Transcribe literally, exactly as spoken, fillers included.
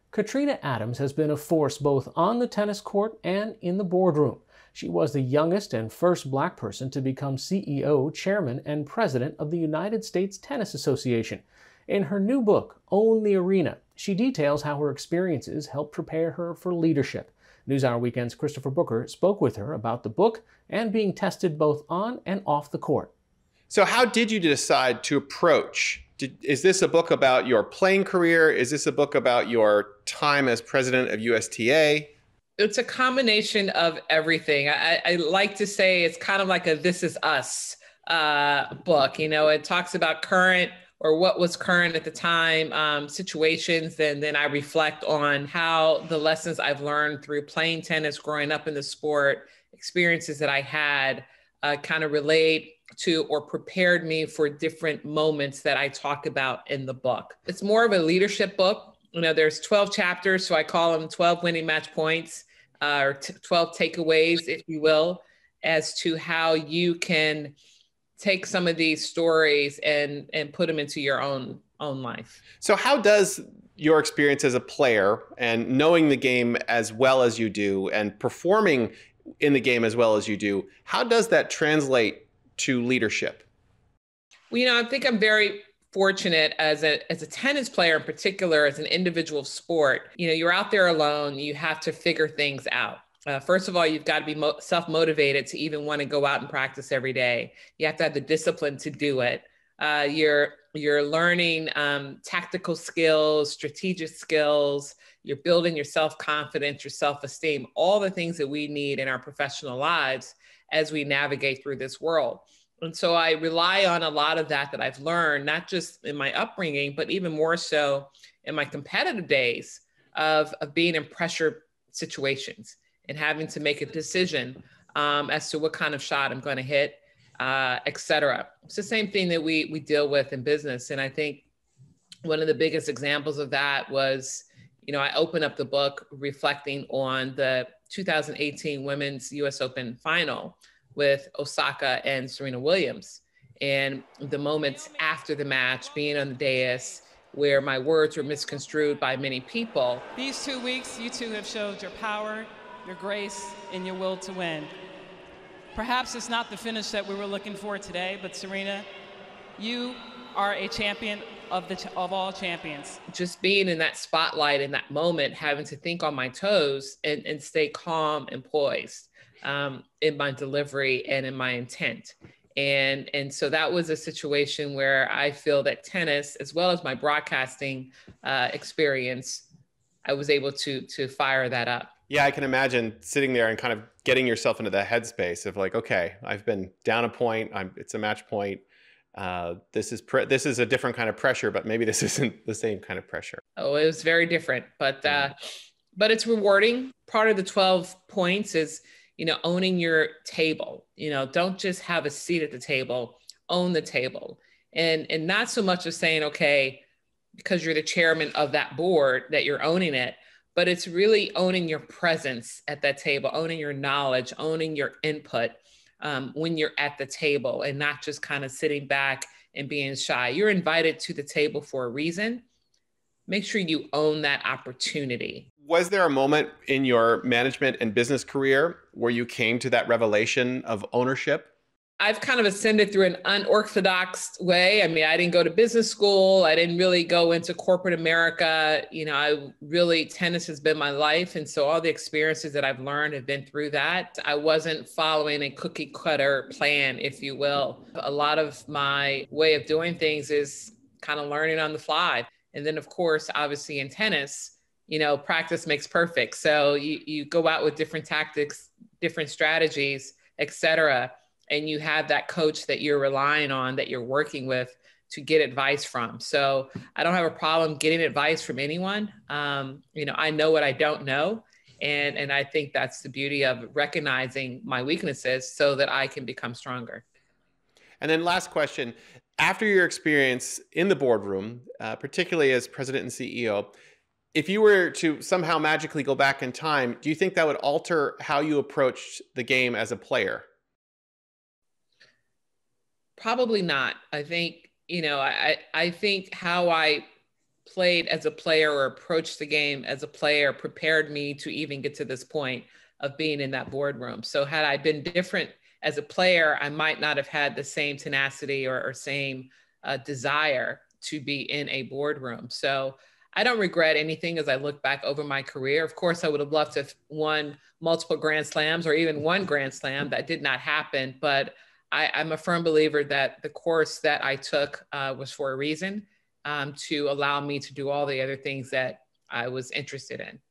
Katrina Adams has been a force both on the tennis court and in the boardroom. She was the youngest and first black person to become C E O, Chairman, and President of the United States Tennis Association. In her new book, Own the Arena, she details how her experiences helped prepare her for leadership. NewsHour Weekend's Christopher Booker spoke with her about the book and being tested both on and off the court. So how did you decide to approach? Did, is this a book about your playing career? Is this a book about your time as president of U S T A? It's a combination of everything. I, I like to say it's kind of like a This Is Us uh, book. You know, it talks about current or what was current at the time um, situations. And then I reflect on how the lessons I've learned through playing tennis, growing up in the sport, experiences that I had uh, kind of relate to or prepared me for different moments that I talk about in the book. It's more of a leadership book. You know, there's twelve chapters, so I call them twelve winning match points uh, or t- twelve takeaways, if you will, as to how you can take some of these stories and and put them into your own own life. So how does your experience as a player and knowing the game as well as you do and performing in the game as well as you do, how does that translate to leadership? Well, you know, I think I'm very fortunate as a as a tennis player in particular, as an individual sport. You know, you're out there alone. You have to figure things out. Uh, first of all, you've got to be mo- self-motivated to even want to go out and practice every day. You have to have the discipline to do it. Uh, you're you're learning um, tactical skills, strategic skills. You're building your self-confidence, your self-esteem, all the things that we need in our professional lives as we navigate through this world. And so I rely on a lot of that that I've learned, not just in my upbringing, but even more so in my competitive days of, of being in pressure situations and having to make a decision um, as to what kind of shot I'm going to hit, uh, et cetera. It's the same thing that we we deal with in business. And I think one of the biggest examples of that was, you know, I opened up the book reflecting on the two thousand eighteen Women's U S Open final with Osaka and Serena Williams. And the moments after the match, being on the dais, where my words were misconstrued by many people. These two weeks, you two have showed your power, your grace, and your will to win. Perhaps it's not the finish that we were looking for today, but Serena, you are a champion of the ch- of all champions. Just being in that spotlight in that moment, having to think on my toes and, and stay calm and poised um, in my delivery and in my intent. And, and so that was a situation where I feel that tennis, as well as my broadcasting uh, experience, I was able to to fire that up. Yeah, I can imagine sitting there and kind of getting yourself into the headspace of like, okay, I've been down a point. I'm, it's a match point. Uh, this is pre- this is a different kind of pressure, but maybe this isn't the same kind of pressure. Oh, it was very different, but uh, but it's rewarding. Part of the twelve points is, you know, owning your table. You know, don't just have a seat at the table, own the table. And, and not so much of saying, okay, because you're the chairman of that board that you're owning it, but it's really owning your presence at that table, owning your knowledge, owning your input um, when you're at the table and not just kind of sitting back and being shy. You're invited to the table for a reason. Make sure you own that opportunity. Was there a moment in your management and business career where you came to that revelation of ownership? I've kind of ascended through an unorthodox way. I mean, I didn't go to business school. I didn't really go into corporate America. You know, I really, tennis has been my life. And so all the experiences that I've learned have been through that. I wasn't following a cookie cutter plan, if you will. A lot of my way of doing things is kind of learning on the fly. And then, of course, obviously in tennis, you know, practice makes perfect. So you, you go out with different tactics, different strategies, et cetera. And you have that coach that you're relying on, that you're working with to get advice from. So I don't have a problem getting advice from anyone. Um, you know, I know what I don't know. And, and I think that's the beauty of recognizing my weaknesses so that I can become stronger. And then last question, after your experience in the boardroom, uh, particularly as president and C E O, if you were to somehow magically go back in time, do you think that would alter how you approached the game as a player? Probably not. I think, you know, I, I think how I played as a player or approached the game as a player prepared me to even get to this point of being in that boardroom. So had I been different as a player, I might not have had the same tenacity or, or same uh, desire to be in a boardroom. So I don't regret anything as I look back over my career. Of course, I would have loved to have won multiple Grand Slams or even one Grand Slam. That did not happen, but I, I'm a firm believer that the course that I took uh, was for a reason, um, to allow me to do all the other things that I was interested in.